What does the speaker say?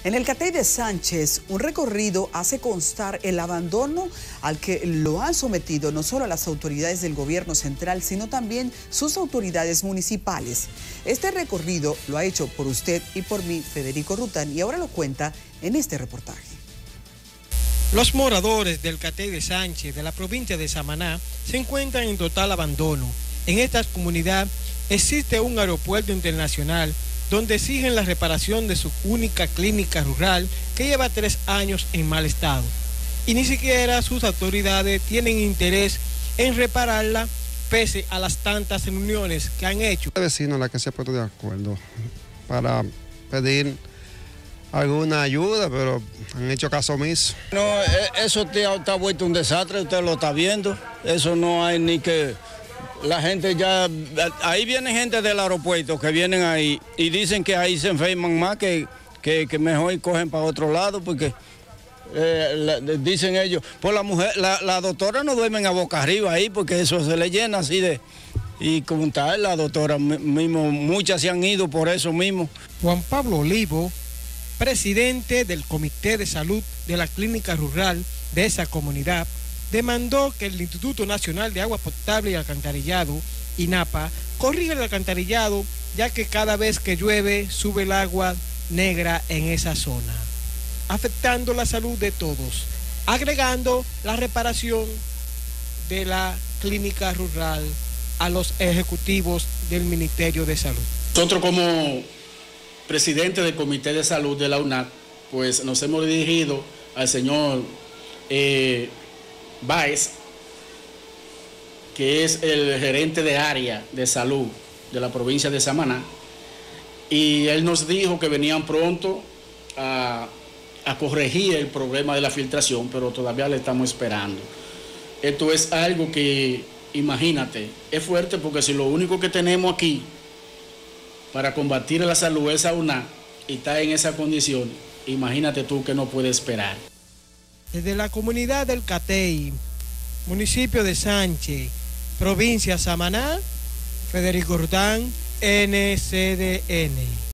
En el Catey de Sánchez, un recorrido hace constar el abandono al que lo han sometido no solo las autoridades del gobierno central, sino también sus autoridades municipales. Este recorrido lo ha hecho por usted y por mí, Federico Rután, y ahora lo cuenta en este reportaje. Los moradores del Catey de Sánchez, de la provincia de Samaná, se encuentran en total abandono. En esta comunidad existe un aeropuerto internacional donde exigen la reparación de su única clínica rural que lleva 3 años en mal estado. Y ni siquiera sus autoridades tienen interés en repararla, pese a las tantas reuniones que han hecho. La vecina la que se ha puesto de acuerdo para pedir alguna ayuda, pero han hecho caso omiso. No, eso está vuelto un desastre, usted lo está viendo. Eso no hay ni que... La gente ya... Ahí viene gente del aeropuerto que vienen ahí y dicen que ahí se enferman más, que mejor cogen para otro lado, porque dicen ellos, pues la doctora no duermen a boca arriba ahí, porque eso se le llena así de... Y como tal, la doctora mismo, muchas se han ido por eso mismo. Juan Pablo Olivo, presidente del Comité de Salud de la Clínica Rural de esa comunidad, demandó que el Instituto Nacional de Agua Potable y Alcantarillado, INAPA, corrija el alcantarillado, ya que cada vez que llueve sube el agua negra en esa zona, afectando la salud de todos, agregando la reparación de la clínica rural a los ejecutivos del Ministerio de Salud. Nosotros como presidente del Comité de Salud de la UNAC, pues nos hemos dirigido al señor Báez, que es el gerente de área de salud de la provincia de Samaná, y él nos dijo que venían pronto a corregir el problema de la filtración, pero todavía le estamos esperando. Esto es algo que, imagínate, es fuerte, porque si lo único que tenemos aquí para combatir la salud es a UNAC y está en esa condición, imagínate tú que no puede esperar. Desde la comunidad del Catey, municipio de Sánchez, provincia Samaná, Federico Rután, NCDN.